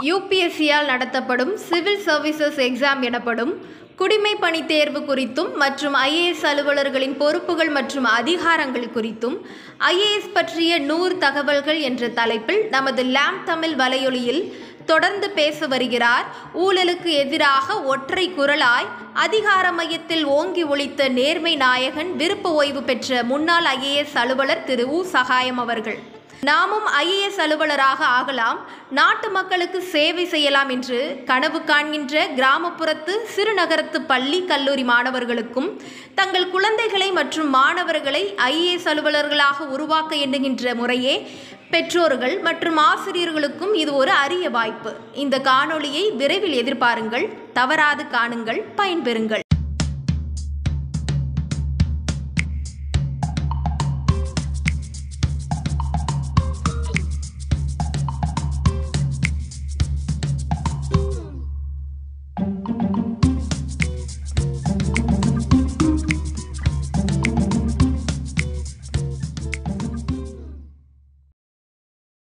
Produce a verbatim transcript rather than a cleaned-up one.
You B S சியால் நடத்தப்படும் civil services exam எனப்படும் குடிமை பணி தேர்வு குறித்தும் மற்றும் ஐ ஏ எஸ் அலுவலர்களின் பொறுப்புகள் மற்றும் அதிகாரங்கள் குறித்தும் ஐ ஏ எஸ் பற்றிய நூறு தகவல்கள் என்ற தலைப்பில் நமது லாம் தமிழ் வலையொலியில் தொடர்ந்து பேச வருகிறார். ஊழலுக்கு எதிராக ஒற்றை குரலாய் அதிகார மையத்தில் ஓங்கி ஒலித்த நேர்மை நாயகன், விருப்ப ஓய்வு பெற்ற முன்னாள் ஐ ஏ எஸ் அலுவலர் திரு உ. சகாயம் அவர்கள். நாமும் ஐ ஏ எஸ் அலுவலராக ஆகலாம், நாட்டு மக்களுக்கு சேவை செய்யலாம் என்று கனவு காண்கின்ற கிராமப்புறத்து சிறுநகரத்து பள்ளி கல்லூரி மாணவர்களுக்கும் தங்கள் குழந்தைகளை மற்றும் மாணவர்களை ஐ ஏ எஸ் அலுவலர்களாக உருவாக்க எண்ணுகின்ற முறையே பெற்றோர்கள் மற்றும் ஆசிரியர்களுக்கும் இது ஒரு அரிய வாய்ப்பு. இந்த காணொளியை விரைவில் எதிர்பாருங்கள், தவறாது காணுங்கள், பயன்பெறுங்கள்.